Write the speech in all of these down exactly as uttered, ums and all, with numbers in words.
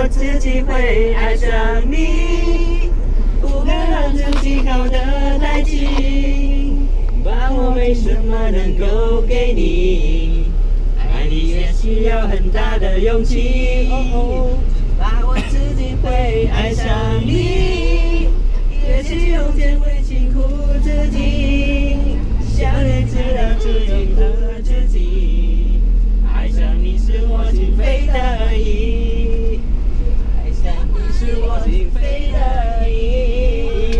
我自己会爱上你，不敢让自己靠得太近，把我没什么能够给你，爱你也需要很大的勇气，把我自己会爱上你，也许有天会辛苦自己，想你知道自己和自己，爱上你是我情非得已，爱上你是我情非得已。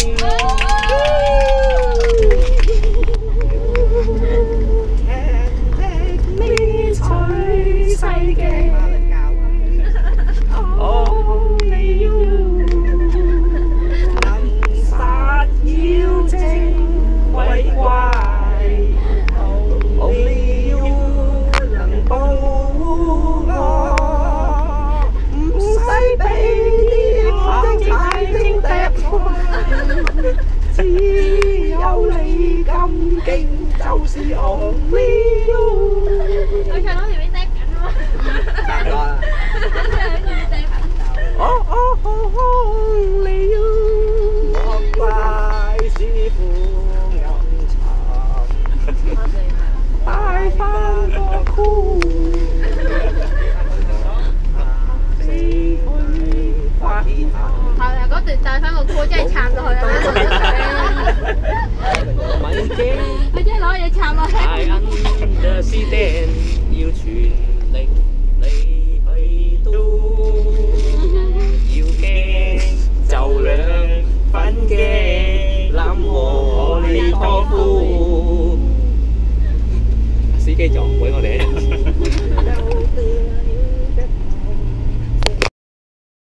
你取世嘅，Only you， 能殺妖精鬼怪 ，Only you 能保護我，唔使俾啲行踩精踏錯，只有你咁勁，就是 Only you。 Tôi cho nó thì mới test cảnh luôn. Test rồi à? Oh, oh, oh, only you。莫怪師傅暗沉，帶返個箍，飛去花田。 係啊，嗰段帶翻個箍真係插落去啊！ 咪驚， 佢真係攞嘢插落去。 大銀嘅絲釘要全力你去嘟，要驚就兩分嘅諗我你多夫。司機撞鬼我哋。